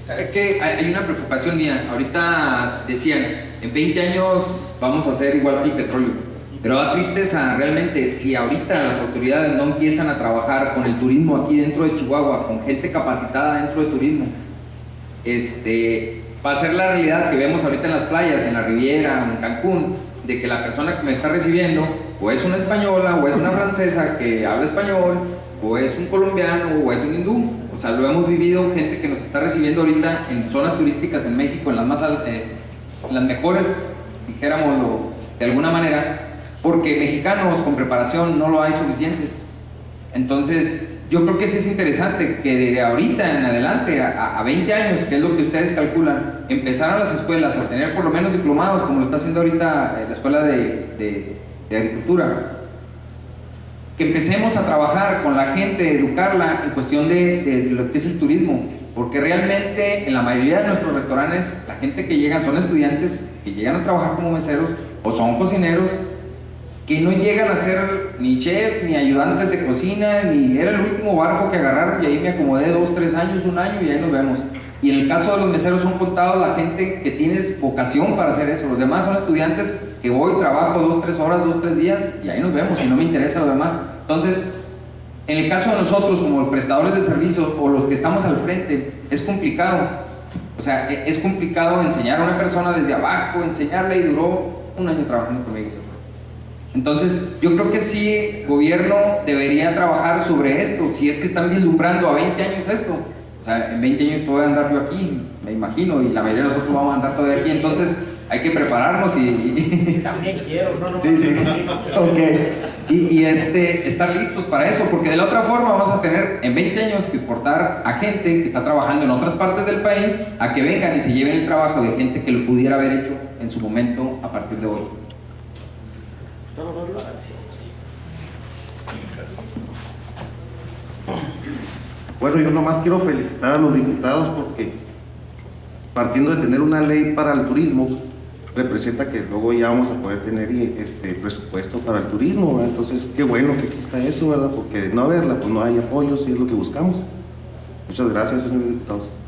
¿Sabe qué? Hay una preocupación mía. Ahorita decían, en 20 años vamos a ser igual que el petróleo. Pero da tristeza realmente si ahorita las autoridades no empiezan a trabajar con el turismo aquí dentro de Chihuahua, con gente capacitada dentro de turismo. Va a ser la realidad que vemos ahorita en las playas, en la Riviera, en Cancún, de que la persona que me está recibiendo o es una española o es una francesa que habla español, o es un colombiano o es un hindú. O sea, lo hemos vivido, gente que nos está recibiendo ahorita en zonas turísticas en México, en las mejores, dijéramos de alguna manera, porque mexicanos con preparación no lo hay suficientes. Entonces yo creo que sí es interesante que de ahorita en adelante a 20 años, que es lo que ustedes calculan, empezaran las escuelas a tener por lo menos diplomados, como lo está haciendo ahorita la Escuela de Agricultura, que empecemos a trabajar con la gente, educarla en cuestión de lo que es el turismo, porque realmente en la mayoría de nuestros restaurantes la gente que llegan son estudiantes que llegan a trabajar como meseros o son cocineros que no llegan a ser ni chef, ni ayudantes de cocina, ni era el último barco que agarraron y ahí me acomodé 2, 3 años, un año y ahí nos vemos. Y en el caso de los meseros son contados la gente que tiene vocación para hacer eso. Los demás son estudiantes que voy, trabajo 2, 3 horas, 2, 3 días y ahí nos vemos y no me interesa lo demás. Entonces, en el caso de nosotros como prestadores de servicios o los que estamos al frente, es complicado. O sea, es complicado enseñar a una persona desde abajo, enseñarle, y duró un año trabajando conmigo. Entonces, yo creo que sí, el gobierno debería trabajar sobre esto, si es que están vislumbrando a 20 años esto. O sea, en 20 años todavía andar yo aquí, me imagino, y la mayoría de nosotros vamos a andar todavía aquí, entonces hay que prepararnos y también quiero, no, sí, sí, ok, y estar listos para eso, porque de la otra forma vamos a tener en 20 años que exportar a gente que está trabajando en otras partes del país, a que vengan y se lleven el trabajo de gente que lo pudiera haber hecho en su momento a partir de hoy. Bueno, yo nomás quiero felicitar a los diputados porque partiendo de tener una ley para el turismo representa que luego ya vamos a poder tener presupuesto para el turismo, ¿verdad? Entonces qué bueno que exista eso, ¿verdad? Porque de no haberla pues no hay apoyos y es lo que buscamos. Muchas gracias, señores diputados.